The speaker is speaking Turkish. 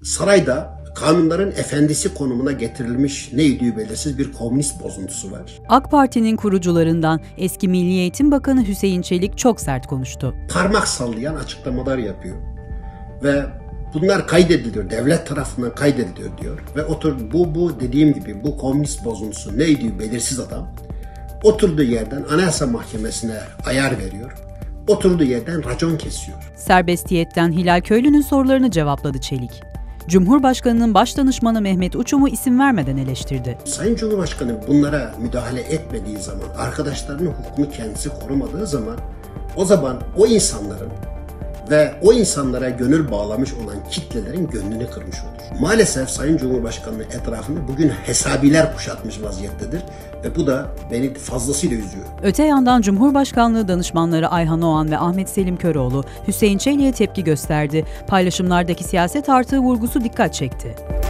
sarayda kanunların efendisi konumuna getirilmiş neydi belirsiz bir komünist bozuntusu var. AK Parti'nin kurucularından eski Milli Eğitim Bakanı Hüseyin Çelik çok sert konuştu. Parmak sallayan açıklamalar yapıyor ve bunlar kaydediliyor, devlet tarafından kaydediliyor diyor ve bu dediğim gibi bu komünist bozuntusu neydi belirsiz adam oturduğu yerden Anayasa Mahkemesi'ne ayar veriyor. Oturduğu yerden racon kesiyor. Serbestiyetten Hilal Köylü'nün sorularını cevapladı Çelik. Cumhurbaşkanı'nın başdanışmanı Mehmet Uçum'u isim vermeden eleştirdi. Sayın Cumhurbaşkanı bunlara müdahale etmediği zaman, arkadaşlarının hukukunu kendisi korumadığı zaman, o zaman o insanların ve o insanlara gönül bağlamış olan kitlelerin gönlünü kırmış olur. Maalesef Sayın Cumhurbaşkanı'nın etrafını bugün hesabiler kuşatmış vaziyettedir ve bu da beni fazlasıyla üzüyor. Öte yandan Cumhurbaşkanlığı danışmanları Ayhan Oğan ve Ahmet Selim Köroğlu, Hüseyin Çelik'e tepki gösterdi. Paylaşımlardaki siyaset artığı vurgusu dikkat çekti.